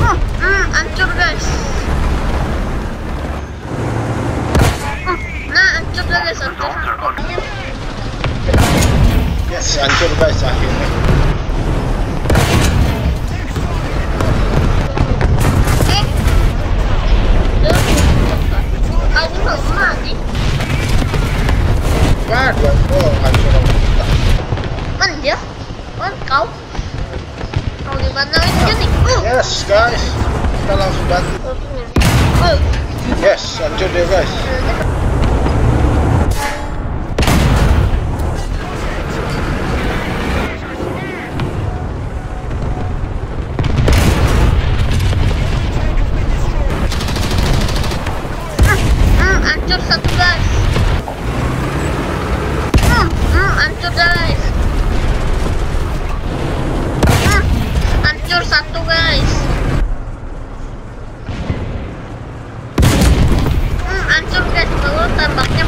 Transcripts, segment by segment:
Hancur guys. Nah, hancur guys, hancur. Yes, hancur guys akhirnya. Aku mau mati. Waduh, hancur kita. Kan dia? Kan kau? Kau gimana aja nih? Yes guys, kita langsung bantu. Yes, hancur dia guys. Hancur satu guys. Hancur guys. Hancur satu guys. Hancur guys, kalau tembaknya.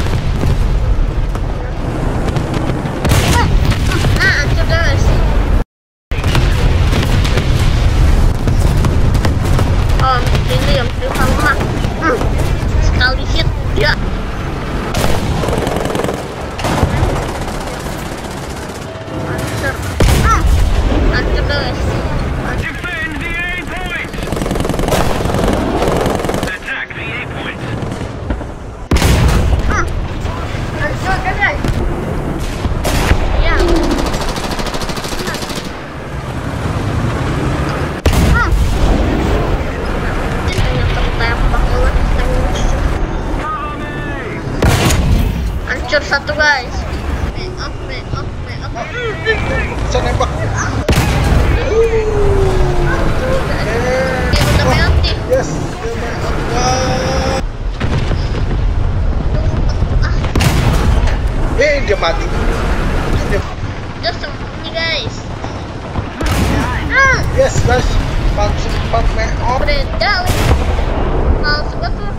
Nah, hancur guys. Oh, ini yang sama. Sekali hit dia. Hancur guys. Defend the A point. Attack the A point. Hancur guys. Ya. Hancur satu guys. Bisa nembak. Dia udah mati. Yes. Dia mati. Dia sembunyi guys. Yes guys, langsung 4 meter. Beredar. Males banget.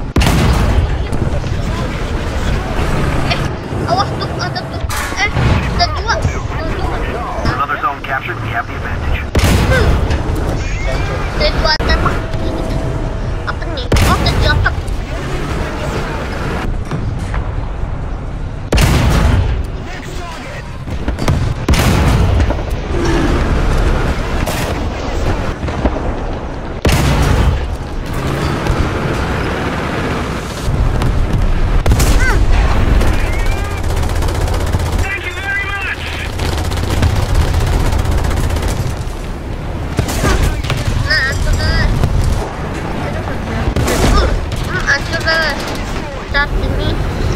Awas tuh, ada tuh. Ada dua. Another zone captured. We have the advantage. Ada dua tembak. Apa nih? Oh, ada jatuh. Saat ini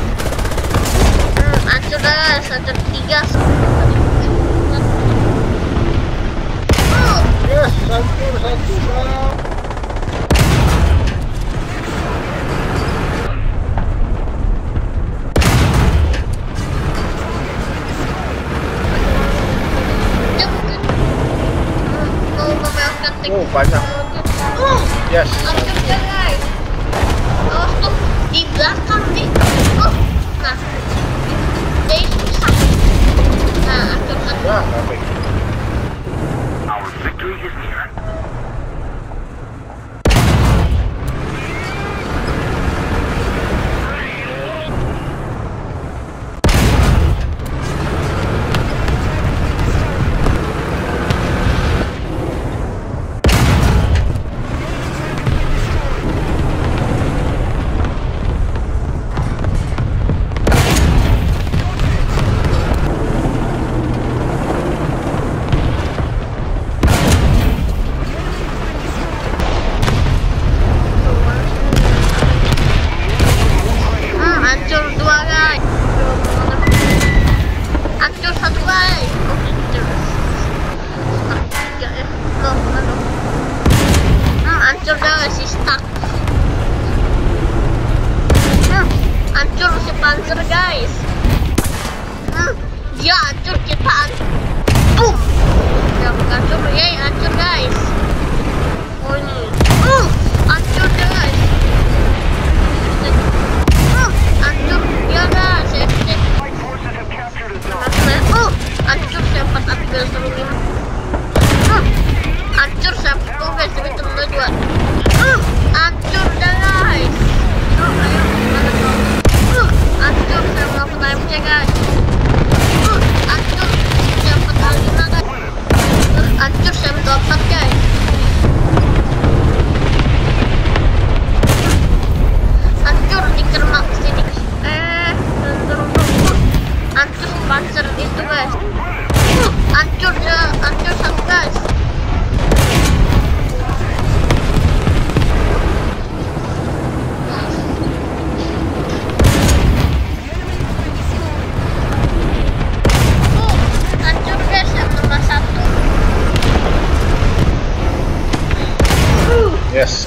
hancur guys, hancur 3. Yes, hancur satu bang. Mau memelkan tank. Oh banyak. Yes. Hancur guys. Oh tuh di belakang nih. Nah, jadi susah. Nah, hancur satu. Nah, baik. Our victory is near. Hancur 2 guys. Hancur 1 guys. Oh, hancur. 3 ya. Hancur guys, si stuck. Hancur si Panzer guys. Dia hancur, kita hancur. Boom. Dia hancur, yay, hancur guys. Oh ini. Hancur guys. Hancur dia guys. Hancur siapa tapi guys, hancur siapa guys, tapi temen 2. pansernya guys. Hancur yang 45 guys. Hancur yang 24 guys. Hancur di kermak sini. Hancur panser itu guys. Hancur satu guys. Hancur guys yang nomor 1. Yes.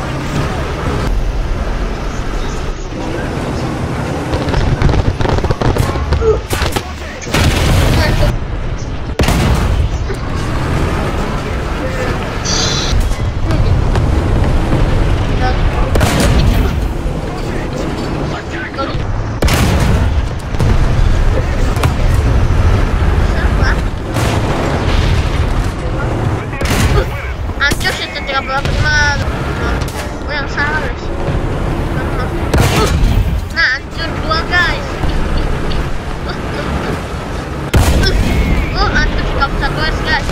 Hancur sih 35. Oh yang salah guys. Nah hancur 2 guys. Hancur 31 guys.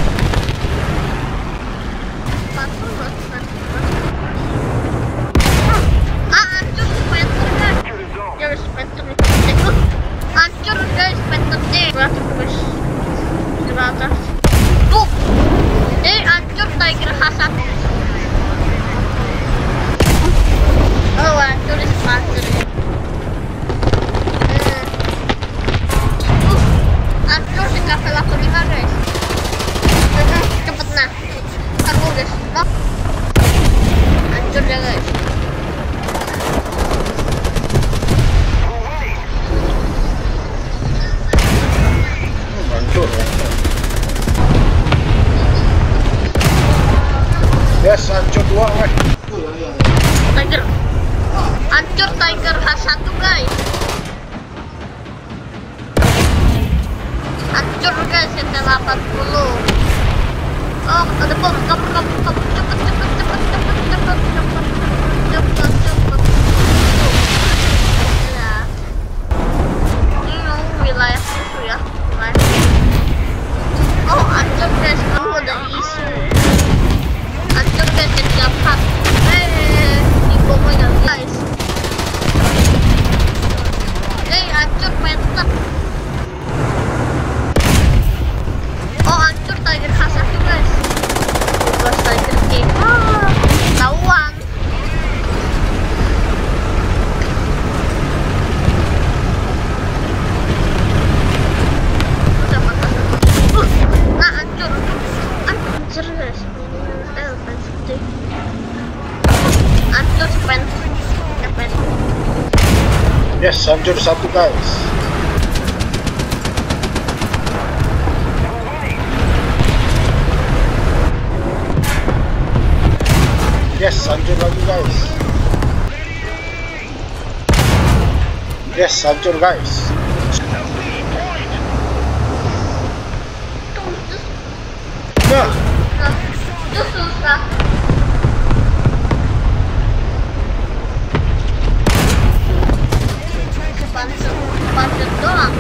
Hancur Spencer guys. Ya Spencer nih. Hancur guys Spencer nih. Beratus guys. Di atas. Hancur Tiger Hasan. Oh, hancur di Spencer. Hancur di Cafe Laku 5 guys. Cepet nah. Taruh guys. Hancur ya guys. Hancur. Yes, hancur 2 weh. Tiger. Hancur Tiger H1 guys. Hancur guys yang 80. Oh, ada bom. Kabur. Cepet. Ya. Ini wilayah musuh ya. Oh, hancur guys. Kamu udah isu. Hancur guys yang 34. Di bomnya guys. Hancur Panther. Oh, hancur Tiger H1 guys. Bos Tiger King. Tahuan. Nah, hancur. Hancur guys. Hancur Spencer. Yes, hancur 1 guys. Yes, hancur lagi guys. Yes, hancur guys. Nah, Itu susah. Panser doang.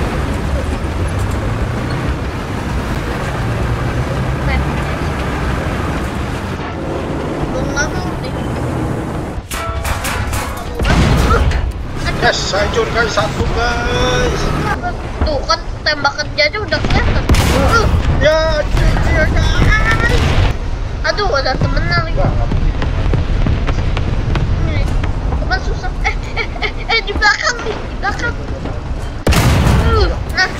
yes, hancur guys 1 guys. Tuh kan tembakan dia aja udah kelihatan. Ya, Aduh, ada temennya lagi. Teman susah. Di belakang nih, di belakang. Nah.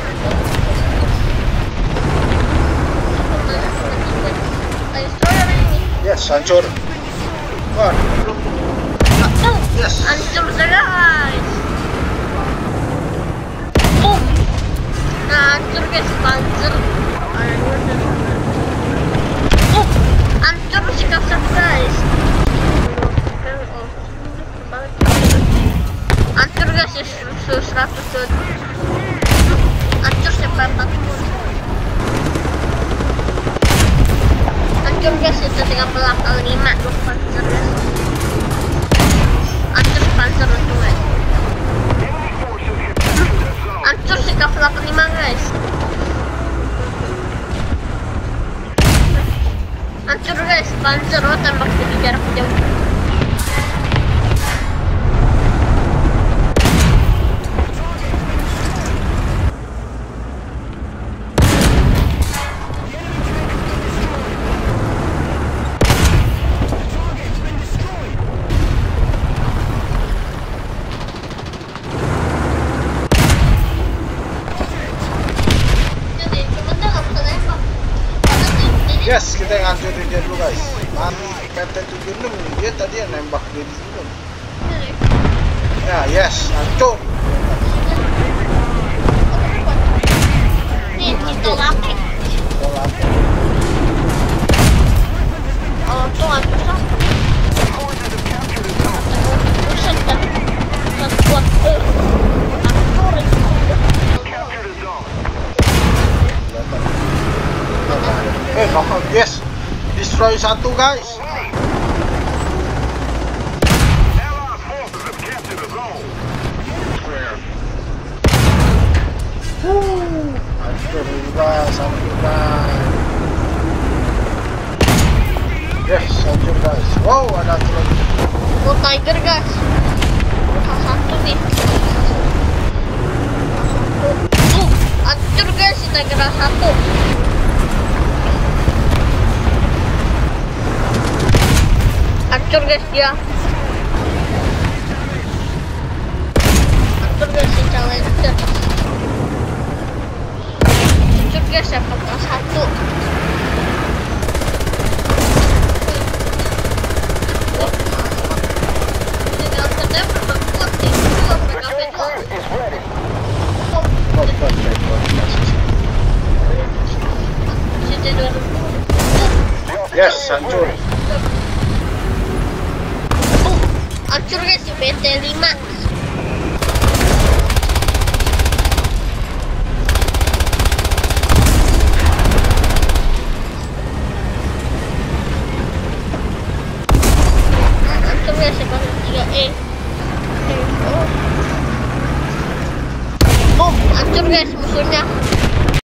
yes, hancur. Wah. Yes. Hancur guys. Boom. Nah, hancur guys, panzer. Hancur si kasar guys. Hancur guys, 100. Hancur sampai 40. Hancur guys, itu 35 panzer guys. Hancur panzer itu guys. Staff 85 guys. Hancur guys, Panzer tembak dari jarak jauh. Yes, kita yang hancurin dia dulu guys. PT-76 dia tadi yang nembak dia di sini. Ya, yes, hancur. Nih, kita laki. Oh, tuh nggak bisa. Buset dah. Nggak kuat. Hancurin. Yes, destroy satu guys. Hancur guys, hancur guys. Yes, hancur guys. Wow, ada satu lagi. Oh, Tiger guys. Satu nih. Hancur guys, si Tiger satu. Hancur guys dia. Hancur guys si Challenger. Hancur guys ya pangkat satu. Tinggal katanya bermakut nih. Yes, hancur. Hancur guys si BT5. Hancur guys si Bang 3E. Boom, hancur guys musuhnya.